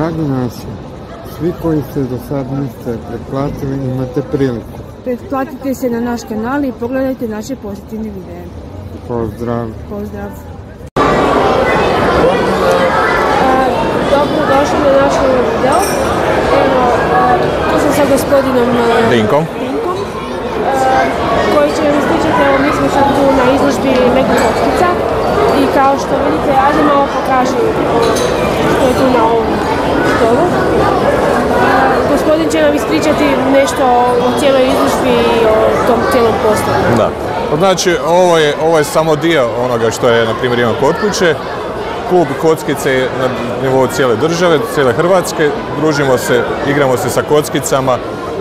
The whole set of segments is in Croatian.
Dragi naši, svi koji se do sad niste pretplatili, imate priliku. Pretplatite se na naš kanal i pogledajte naše pozitivne videe. Pozdrav! Pozdrav! Dobro došli na naš video. Evo, tu sam sa gospodinom Dinkom. Koji će vam ispričati, evo mi smo sad tu na izložbi Mega kockica i kao što vidite, ajde malo pokaži što je tu na ovom stolu. Gospodin će nam ispričati nešto o cijeloj izložbi i o tom cijelom postavu. Da. Znači, ovo je samo dio onoga što je, na primjer, imam kod kuće. Klub kockice je na nivou cijele države, cijele Hrvatske. Družimo se, igramo se sa kockicama.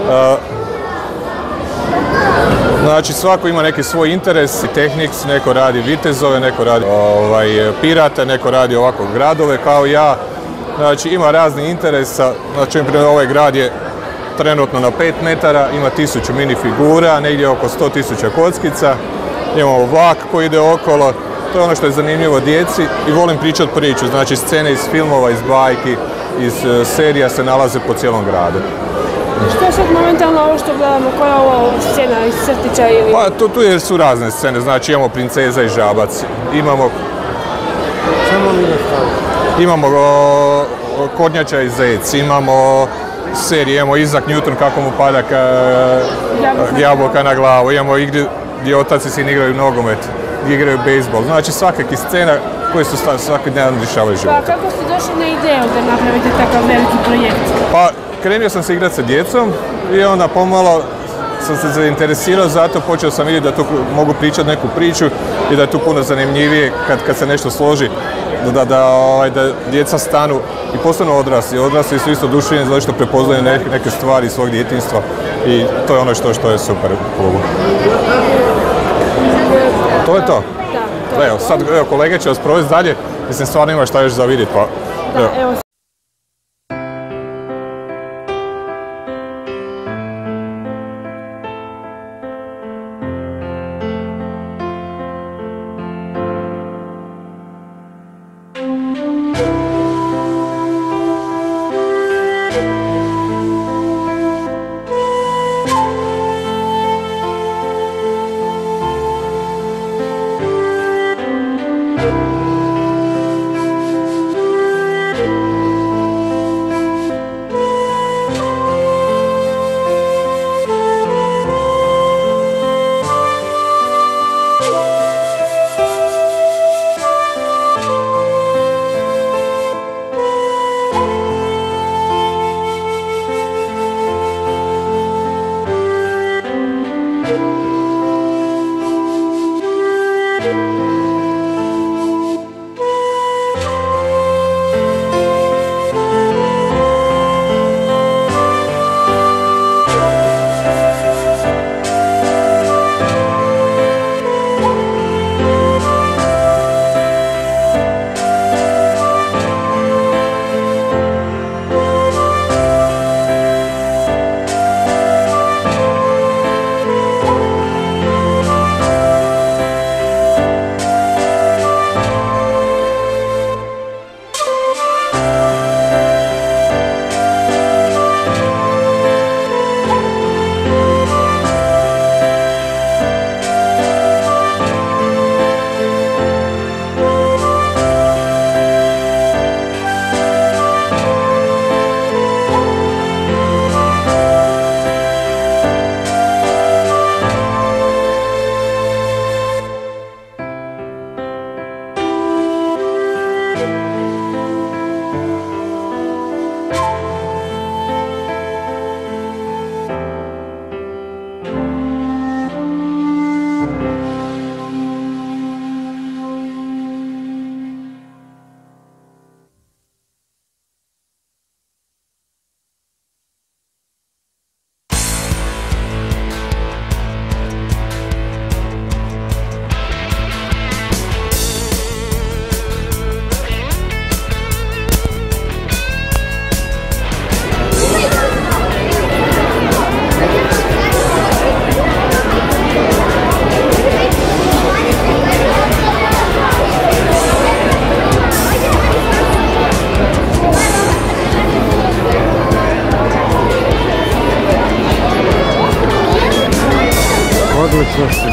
Znači, svako ima neki svoj interes i tehniks, neko radi vitezove, neko radi pirate, neko radi ovako gradove kao ja. Znači, ima razni interesa. Znači, ovaj grad je trenutno na 5 metara, ima 1000 minifigura, negdje oko 100.000 kockica. Imamo vlak koji ide okolo. To je ono što je zanimljivo djeci i volim pričati priču. Znači, scene iz filmova, iz bajki, iz serija se nalaze po cijelom gradu. Što je sad momentalno ovo što gledamo, koja je ovo scena iz crtića ili... Pa tu su razne scene, znači imamo Princeza i žabac, imamo Kornjača i zec, imamo serije, imamo Isaac Newton kako mu pada jabuka na glavu, imamo igre gdje otac i sin igraju nogomet, gdje igraju bejsbol, znači svakakih scena koje su svaki dan rješavaju život. Pa kako ste došli na ideju da napravite takav veliki projekt? Pa krenio sam se igrati sa djecom i onda pomalo sam se zainteresirao za to, počeo sam vidjeti da tu mogu pričati neku priču i da je tu puno zanimljivije kad se nešto složi, da djeca stanu i postanu odrasli. Odrasli su isto oduševljeni zato što prepoznaju neke stvari iz svog djetinjstva i to je ono što je super u klubu. To je to. Da, evo, sad kolege će vas provesti dalje, mislim stvarno ima šta još za vidjeti. Pa, evo.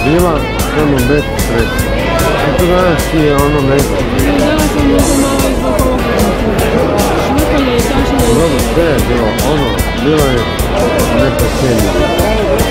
bila samo bez sreća. I to danas je ono nešto. Danas sam možda malo i zbog ovog švrkanja i kašanja. Dobro, sve je bilo ono, bilo je neprocjenjivo.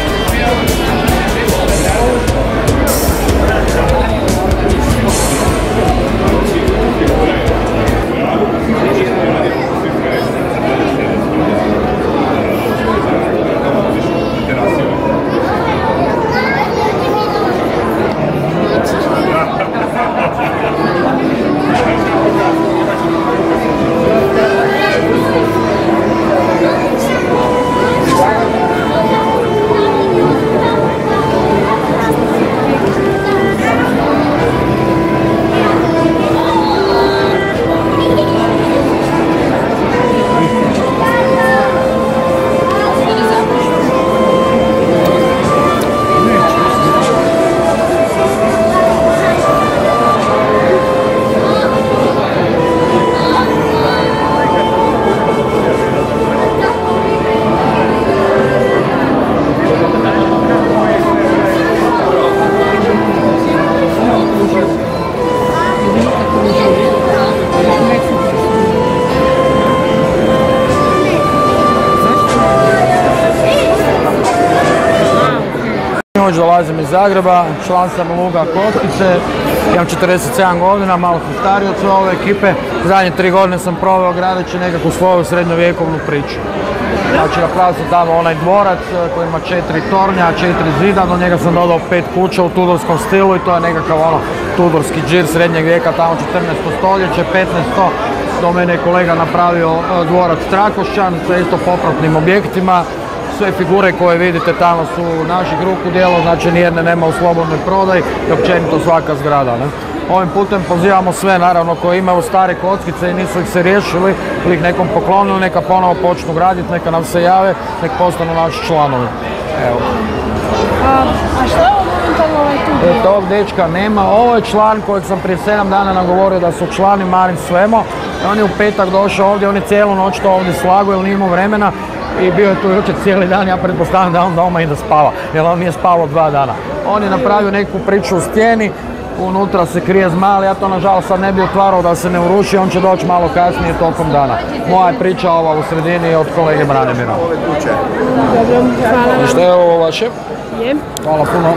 Dolazim iz Zagreba, član sam Luga Kockice, imam 47 godina, malo sam stariji od sve ove ekipe. Zadnje 3 godine sam proveo gradeći nekakvu svoju srednjovjekovnu priču. Znači napravio sam tamo onaj dvorac koji ima 4 tornja, 4 zida, do njega sam dodao 5 kuća u tudorskom stilu i to je nekakav tudorski džir srednjeg vijeka, tamo 14. stoljeće, 15. Do mene je kolega napravio dvorac Trakošćan sa isto popratnim objektima. Sve figure koje vidite tamo su naših ruku djela, znači nijedne nema u slobodnoj prodaji i općenito svaka zgrada. Ne? Ovim putem pozivamo sve naravno koji imaju stare kockice i nisu ih se riješili ili ih nekom poklonili, neka ponovo počnu graditi, neka nam se jave, nek postanu naši članovi. Evo. A što je ovo momentalno tu? Tog dečka nema, ovo je član kojeg sam prije 7 dana nagovorio da su člani Marin Svemo. On je u petak došao ovdje, on je cijelu noć to ovdje slago jer nije imao vremena. I bio je tu jučer cijeli dan, ja pretpostavljam da on doma i da spava, jer on nije spavao 2 dana. On je napravio neku priču u stijeni, unutra se krije zmaj, ja to nažalost sad ne bi otvarao da se ne uruši, on će doći malo kasnije tokom dana. Moja je priča ova u sredini od kolege Branimira. Dobro, hvala vam. Što je ovo vaše? Je. Hvala puno.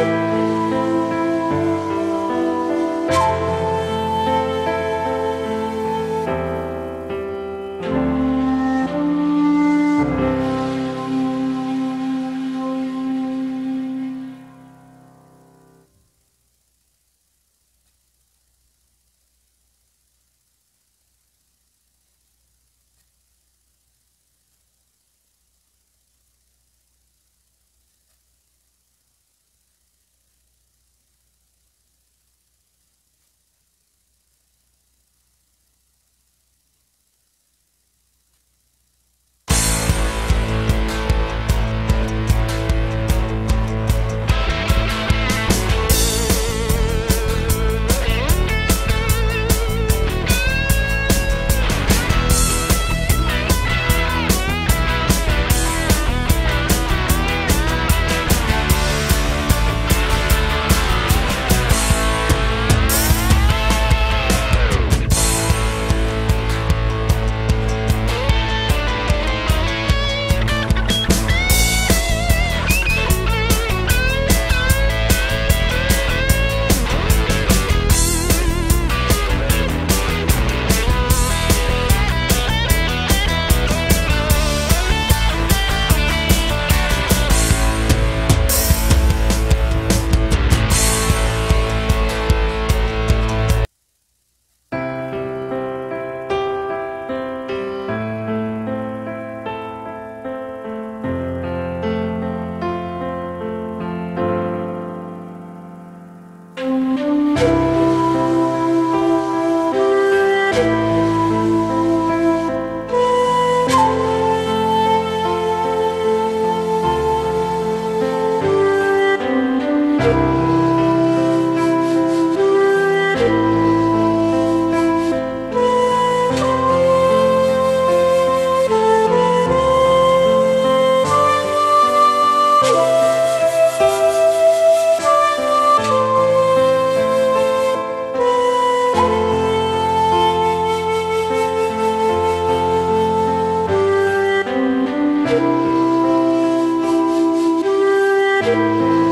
Thank you.